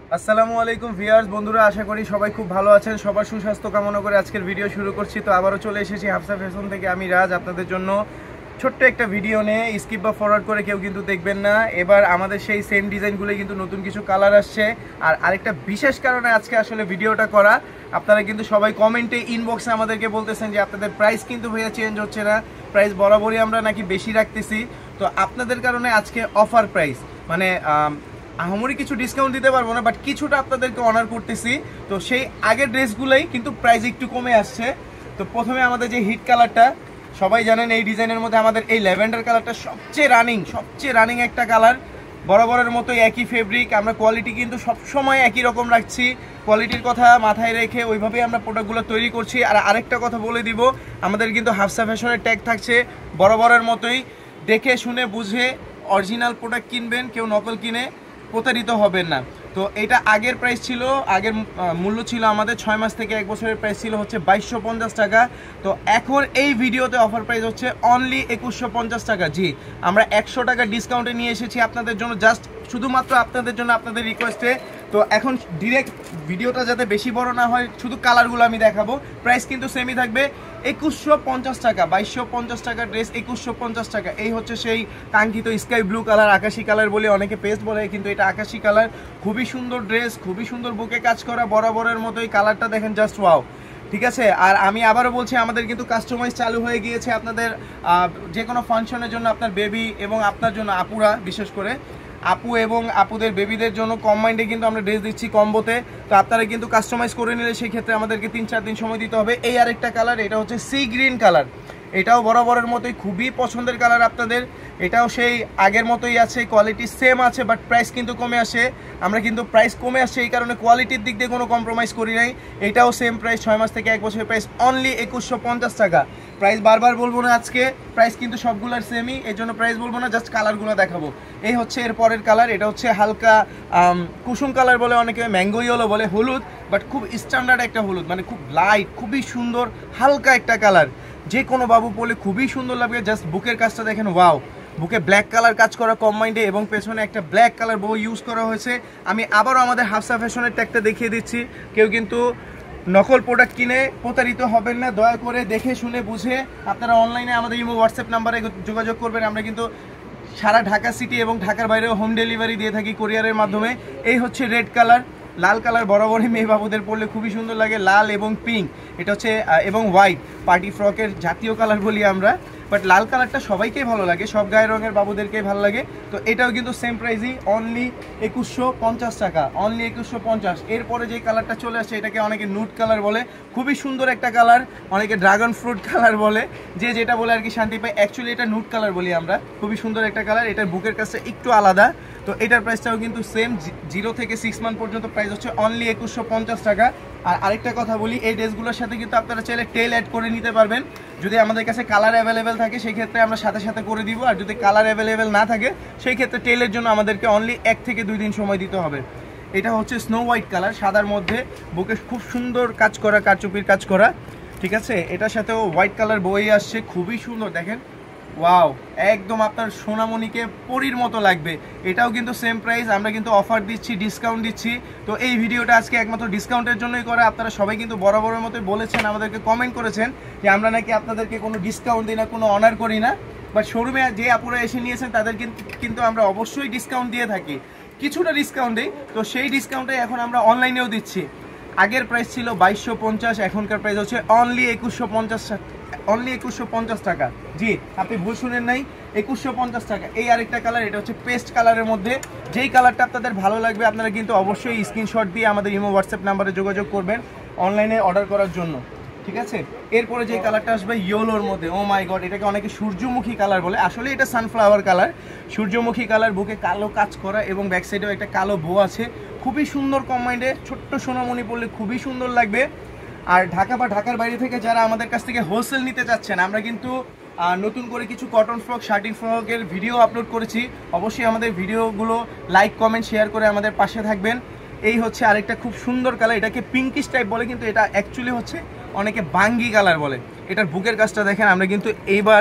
আসসালামু আলাইকুম ভিউয়ার্স বন্ধুরা, আশা করি সবাই খুব ভালো আছেন। সবার সুস্বাস্থ্য কামনা করে আজকের ভিডিও শুরু করছি। তো আবারও চলে এসেছি হাফসা ফ্যাশন থেকে আমি রাজ, আপনাদের জন্য ছোট্ট একটা ভিডিও নিয়ে। স্কিপ বা ফরওয়ার্ড করে কেউ কিন্তু দেখবেন না। এবার আমাদের সেই সেম ডিজাইনগুলো কিন্তু নতুন কিছু কালার আসছে। আর আরেকটা বিশেষ কারণে আজকে আসলে ভিডিওটা করা, আপনারা কিন্তু সবাই কমেন্টে ইনবক্সে আমাদেরকে বলতেছেন যে আপনাদের প্রাইস কিন্তু ভাইয়া চেঞ্জ হচ্ছে না, প্রাইস বরাবরই আমরা নাকি বেশি রাখতেছি। তো আপনাদের কারণে আজকে অফার প্রাইস, মানে আহামরি কিছু ডিসকাউন্ট দিতে পারবো না, বাট কিছুটা আপনাদেরকে অনার করতেছি। তো সেই আগের ড্রেসগুলোই কিন্তু প্রাইস একটু কমে আসছে। তো প্রথমে আমাদের যে হিট কালারটা, সবাই জানেন এই ডিজাইনের মধ্যে আমাদের এই ল্যাভেন্ডার কালারটা সবচেয়ে রানিং একটা কালার। বরাবরের মতোই একই ফেব্রিক, আমরা কোয়ালিটি কিন্তু সবসময় একই রকম রাখছি। কোয়ালিটির কথা মাথায় রেখে ওইভাবেই আমরা প্রোডাক্টগুলো তৈরি করছি। আর আরেকটা কথা বলে দিব, আমাদের কিন্তু হাফসা ফ্যাশনের ট্যাগ থাকছে বরাবরের মতোই। দেখে শুনে বুঝে অরিজিনাল প্রোডাক্ট কিনবেন, কেউ নকল কিনে প্রতারিত হবেন না। তো এটা আগের প্রাইস ছিল, আগের মূল্য ছিল আমাদের 6 মাস থেকে 1 বছরের প্রাইস ছিল হচ্ছে 2250 টাকা। তো এখন এই ভিডিওতে অফার প্রাইস হচ্ছে অনলি 2150 টাকা। জি, আমরা 100 টাকা ডিসকাউন্টে নিয়ে এসেছি আপনাদের জন্য, জাস্ট শুধুমাত্র আপনাদের জন্য, আপনাদের রিকোয়েস্টে। তো এখন ডিরেক্ট ভিডিওটা যাতে বেশি বড় না হয়, শুধু কালারগুলো আমি দেখাবো। প্রাইস কিন্তু সেমই থাকবে 2150 টাকা। 2250 টাকা ড্রেস 2150 টাকা। এই হচ্ছে সেই কাঙ্ক্ষিত স্কাই ব্লু কালার, আকাশি কালার বলে অনেকে পেস্ট বলে, কিন্তু এটা আকাশি কালার। খুবই সুন্দর ড্রেস, খুবই সুন্দর বুকে কাজ করা, বরাবরের মতোই কালারটা দেখেন, জাস্ট ওয়াও। ঠিক আছে, আর আমি আবারও বলছি, আমাদের কিন্তু কাস্টমাইজ চালু হয়ে গিয়েছে আপনাদের যে কোনো ফাংশনের জন্য, আপনার বেবি এবং আপনার জন্য আপুরা, বিশেষ করে আপু এবং আপুদের বেবিদের জন্য কম মাইন্ডে কিন্তু আমরা ড্রেস দিচ্ছি কম্বোতে। তো আপনারা কিন্তু কাস্টমাইজ করে নিলে সেই ক্ষেত্রে আমাদেরকে 3-4 দিন সময় দিতে হবে। এই আরেকটা কালার, এটা হচ্ছে সি গ্রিন কালার। এটাও বরাবরের মতোই খুবই পছন্দের কালার আপনাদের। এটাও সেই আগের মতোই আছে, কোয়ালিটি সেম আছে, বাট প্রাইস কিন্তু কমে আসে। আমরা কিন্তু প্রাইস কমে আসছে এই কারণে কোয়ালিটির দিক দিয়ে কোনো কম্প্রোমাইজ করি নাই। এটাও সেম প্রাইস, 6 মাস থেকে 1 বছরের প্রাইস অনলি 2150 টাকা। প্রাইস বারবার বলবো না আজকে, প্রাইস কিন্তু সবগুলোর সেমই, এই জন্য প্রাইস বলবো না, জাস্ট কালারগুলো দেখাবো। এই হচ্ছে এর পরের কালার, এটা হচ্ছে হালকা কুসুম কালার বলে, অনেকে ম্যাঙ্গো ইয়েলো বলে, হলুদ, বাট খুব স্ট্যান্ডার্ড একটা হলুদ, মানে খুব লাইট, খুবই সুন্দর হালকা একটা কালার। যে কোনো বাবু পরলে খুবই সুন্দর লাগবে। জাস্ট বুকের কাজটা দেখেন, ওয়াও। বুকে ব্ল্যাক কালার কাজ করা কম মাইন্ডে, এবং পেছনে একটা ব্ল্যাক কালার বউ ইউজ করা হয়েছে। আমি আবারও আমাদের হাফসা ফ্যাশনের ট্যাগটা দেখিয়ে দিচ্ছি। কেউ কিন্তু নকল প্রোডাক্ট কিনে প্রতারিত হবেন না। দয়া করে দেখে শুনে বুঝে আপনারা অনলাইনে আমাদের ইমো হোয়াটসঅ্যাপ নাম্বারে যোগাযোগ করবেন। আমরা কিন্তু সারা ঢাকা সিটি এবং ঢাকার বাইরেও হোম ডেলিভারি দিয়ে থাকি কুরিয়ারের মাধ্যমে। এই হচ্ছে রেড কালার, লাল কালার বরাবরই মেয়ে বাবুদের পরলে খুবই সুন্দর লাগে, লাল এবং পিঙ্ক। এটা হচ্ছে এবং হোয়াইট, পার্টি ফ্রকের জাতীয় কালার বলি আমরা, বাট লাল কালারটা সবাইকেই ভালো লাগে, সব গায়ের রঙের বাবুদেরকেই ভালো লাগে। তো এটাও কিন্তু সেম প্রাইসই, অনলি 2150 টাকা, অনলি 2150। এরপরে যে কালারটা চলে আসছে, এটাকে অনেকে নুট কালার বলে, খুবই সুন্দর একটা কালার, অনেকে ড্রাগন ফ্রুট কালার বলে, যে যেটা বলে আর কি শান্তি পায়। অ্যাকচুয়ালি এটা নুট কালার বলি আমরা, খুবই সুন্দর একটা কালার। এটার বুকের কাজটা একটু আলাদা। তো এটার প্রাইসটাও কিন্তু সেম, 0 থেকে 6 মান্থ পর্যন্ত প্রাইস হচ্ছে অনলি 2150 টাকা। আর আরেকটা কথা বলি, এই ড্রেসগুলোর সাথে কিন্তু আপনারা চাইলে টেল অ্যাড করে নিতে পারবেন। যদি আমাদের কাছে কালার অ্যাভেলেবেল থাকে সেই ক্ষেত্রে আমরা সাথে সাথে করে দিব, আর যদি কালার অ্যাভেলেবেল না থাকে সেই ক্ষেত্রে টেলের জন্য আমাদেরকে অনলি 1 থেকে 2 দিন সময় দিতে হবে। এটা হচ্ছে স্নো হোয়াইট কালার, সাদার মধ্যে বুকে খুব সুন্দর কাজ করা, কারচুপির কাজ করা। ঠিক আছে, এটার সাথেও হোয়াইট কালার বই আসছে, খুবই সুন্দর দেখেন, ওয়াও, একদম আপনার সোনামণিকে পরীর মতো লাগবে। এটাও কিন্তু সেম প্রাইস, আমরা কিন্তু অফার দিচ্ছি, ডিসকাউন্ট দিচ্ছি। তো এই ভিডিওটা আজকে একমাত্র ডিসকাউন্টের জন্যই করা। আপনারা সবাই কিন্তু বরাবরের মতো বলেছেন, আমাদেরকে কমেন্ট করেছেন যে আমরা নাকি আপনাদেরকে কোনো ডিসকাউন্ট দিই না, কোনো অনার করি না, বাট শোরুমে যে আপুরা এসে নিয়েছেন তাদের কিন্তু আমরা অবশ্যই ডিসকাউন্ট দিয়ে থাকি, কিছুটা ডিসকাউন্ট দিই। তো সেই ডিসকাউন্টে এখন আমরা অনলাইনেও দিচ্ছি। আগের প্রাইস ছিল 2250, এখনকার প্রাইস হচ্ছে অনলি 2150, অনলি 2150 টাকা। জি, আপনি ভুল শুনেন নাই, 2150 টাকা। এই আরেকটা কালার, এটা হচ্ছে পেস্ট কালারের মধ্যে। যেই কালারটা আপনাদের ভালো লাগবে আপনারা কিন্তু অবশ্যই স্ক্রিনশট দিয়ে আমাদের ইমো হোয়াটসঅ্যাপ নাম্বারে যোগাযোগ করবেন অনলাইনে অর্ডার করার জন্য। ঠিক আছে, এরপরে যে কালারটা আসবে ইয়েলোর মধ্যে, ও মাই গড, এটাকে অনেকে সূর্যমুখী কালার বলে, আসলে এটা সানফ্লাওয়ার কালার। সূর্যমুখী কালার, বুকে কালো কাজ করা এবং ব্যাক সাইডেও একটা কালো বো আছে, খুবই সুন্দর। কম মাইন্ডে ছোট্ট সোনামণি পরলে খুবই সুন্দর লাগবে। আর ঢাকা বা ঢাকার বাইরে থেকে যারা আমাদের কাছ থেকে হোলসেল নিতে চাচ্ছেন, আমরা কিন্তু নতুন করে কিছু কটন ফ্রক, শার্টিং ফ্রকের ভিডিও আপলোড করেছি। অবশ্যই আমাদের ভিডিওগুলো লাইক, কমেন্ট, শেয়ার করে আমাদের পাশে থাকবেন। এই হচ্ছে আরেকটা খুব সুন্দর কালার, এটাকে পিঙ্কিশ টাইপ বলে, কিন্তু এটা অ্যাকচুয়ালি হচ্ছে অনেকে বাঙ্গি কালার বলে। এটার বুকের কাজটা দেখেন, আমরা কিন্তু এইবার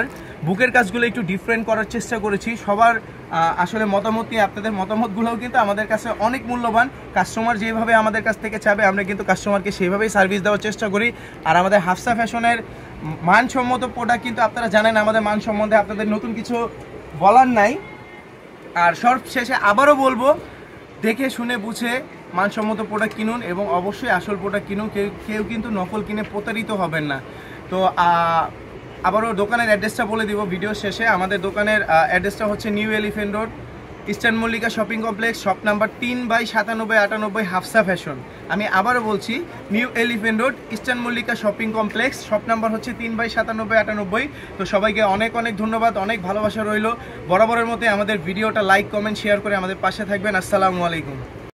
বুকের কাজগুলো একটু ডিফারেন্ট করার চেষ্টা করেছি। সবার আসলে মতামত নিয়ে, আপনাদের মতামতগুলোও কিন্তু আমাদের কাছে অনেক মূল্যবান। কাস্টমার যেভাবে আমাদের কাছ থেকে চাবে আমরা কিন্তু কাস্টমারকে সেইভাবেই সার্ভিস দেওয়ার চেষ্টা করি। আর আমাদের হাফসা ফ্যাশনের মানসম্মত প্রোডাক্ট কিন্তু আপনারা জানেন, আমাদের মান সম্বন্ধে আপনাদের নতুন কিছু বলার নাই। আর সব শেষে আবারও বলবো, দেখে শুনে বুঝে মানসম্মত প্রোডাক্ট কিনুন এবং অবশ্যই আসল প্রোডাক্ট কিনুন। কেউ কিন্তু নকল কিনে প্রতারিত হবেন না। তো আবারও দোকানের অ্যাড্রেসটা বলে দিব ভিডিও শেষে। আমাদের দোকানের অ্যাড্রেসটা হচ্ছে New Elephant Road, Eastern Mallika Shopping Complex, shop number 3/9798 Hafsa fashion. আমি আবারও বলছি, New Elephant Road, Eastern Mallika Shopping Complex, shop number হচ্ছে 3/9798। তো সবাইকে অনেক অনেক ধন্যবাদ, অনেক ভালোবাসা রইল। বরাবরের মতো আমাদের ভিডিওটা লাইক, কমেন্ট, শেয়ার করে আমাদের পাশে থাকবেন। আসসালামু আলাইকুম।